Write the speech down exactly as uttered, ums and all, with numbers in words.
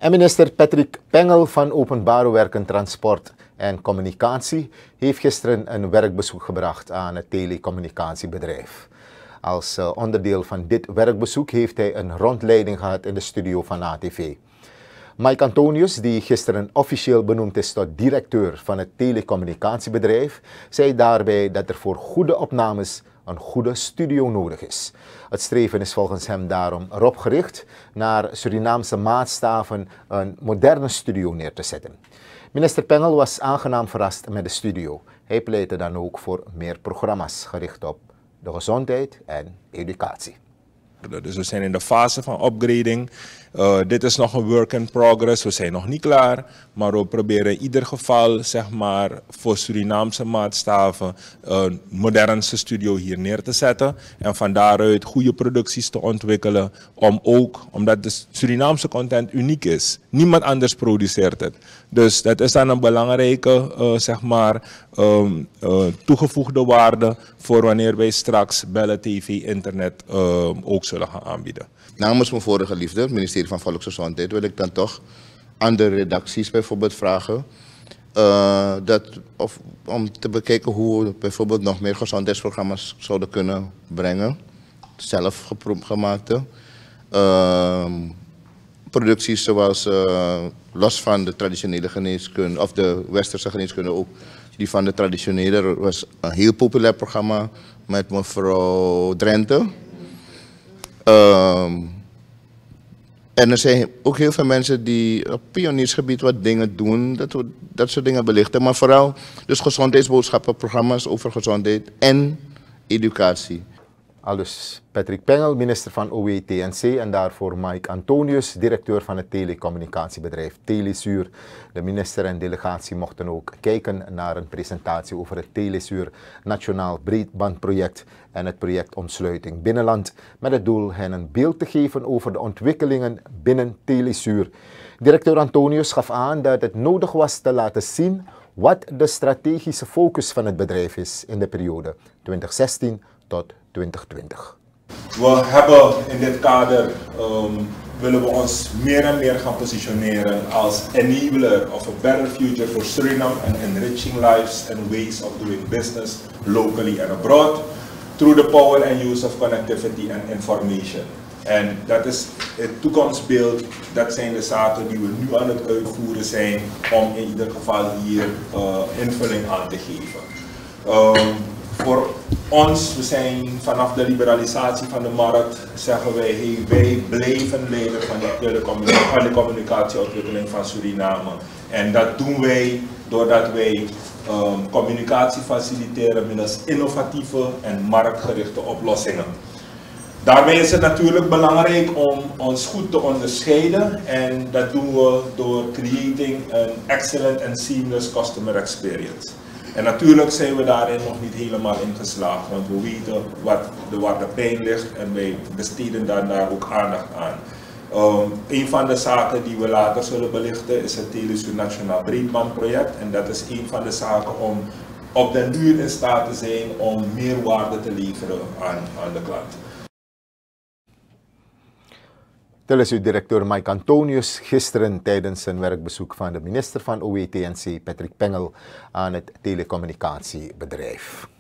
En minister Patrick Pengel van Openbare Werken, Transport en Communicatie heeft gisteren een werkbezoek gebracht aan het telecommunicatiebedrijf. Als uh, onderdeel van dit werkbezoek heeft hij een rondleiding gehad in de studio van A T V. Mike Antonius, die gisteren officieel benoemd is tot directeur van het telecommunicatiebedrijf, zei daarbij dat er voor goede opnames een goede studio nodig is. Het streven is volgens hem daarom erop gericht naar Surinaamse maatstaven een moderne studio neer te zetten. Minister Pengel was aangenaam verrast met de studio. Hij pleitte dan ook voor meer programma's gericht op de gezondheid en educatie. Dus we zijn in de fase van upgrading. Uh, dit is nog een work in progress. We zijn nog niet klaar. Maar we proberen in ieder geval, zeg maar, voor Surinaamse maatstaven een modernste studio hier neer te zetten. En van daaruit goede producties te ontwikkelen. Om ook, omdat de Surinaamse content uniek is. Niemand anders produceert het. Dus dat is dan een belangrijke, uh, zeg maar, um, uh, toegevoegde waarde voor wanneer wij straks bellen, tv, internet uh, ook zullen gaan aanbieden. Namens mijn vorige liefde, het ministerie van Volksgezondheid, wil ik dan toch aan de redacties bijvoorbeeld vragen uh, dat, of, om te bekijken hoe we bijvoorbeeld nog meer gezondheidsprogramma's zouden kunnen brengen, zelf gemaakte. Uh, producties zoals, uh, los van de traditionele geneeskunde, of de westerse geneeskunde ook, die van de traditionele. Er was een heel populair programma met mevrouw Drenthe. Um, en er zijn ook heel veel mensen die op pioniersgebied wat dingen doen, dat, we, dat soort dingen belichten. Maar vooral dus gezondheidsboodschappen, programma's over gezondheid en educatie. Aldus Patrick Pengel, minister van O W T N C, en daarvoor Mike Antonius, directeur van het telecommunicatiebedrijf Telesuur. De minister en delegatie mochten ook kijken naar een presentatie over het Telesuur Nationaal Breedbandproject en het project Ontsluiting Binnenland, met het doel hen een beeld te geven over de ontwikkelingen binnen Telesuur. Directeur Antonius gaf aan dat het nodig was te laten zien wat de strategische focus van het bedrijf is in de periode twintig zestien tot twintig twintig. We hebben in dit kader, um, willen we ons meer en meer gaan positioneren als enabler of a better future for Suriname and enriching lives and ways of doing business locally and abroad through the power and use of connectivity and information. En dat is het toekomstbeeld, dat zijn de zaken die we nu aan het uitvoeren zijn om in ieder geval hier uh, invulling aan te geven. Um, Voor ons, we zijn vanaf de liberalisatie van de markt, zeggen wij, hey, wij blijven leider van de telecommunicatie, telecommunicatieontwikkeling van Suriname. En dat doen wij doordat wij um, communicatie faciliteren middels innovatieve en marktgerichte oplossingen. Daarbij is het natuurlijk belangrijk om ons goed te onderscheiden en dat doen we door creating an excellent and seamless customer experience. En natuurlijk zijn we daarin nog niet helemaal in geslaagd, want we weten wat de, waar de pijn ligt en wij besteden daar, daar ook aandacht aan. Um, een van de zaken die we later zullen belichten is het Telesuur Nationaal Breedbandproject. En dat is een van de zaken om op den duur in staat te zijn om meer waarde te leveren aan, aan de klant. Telesuur-directeur Mike Antonius gisteren tijdens een werkbezoek van de minister van O W T N C, Patrick Pengel, aan het telecommunicatiebedrijf.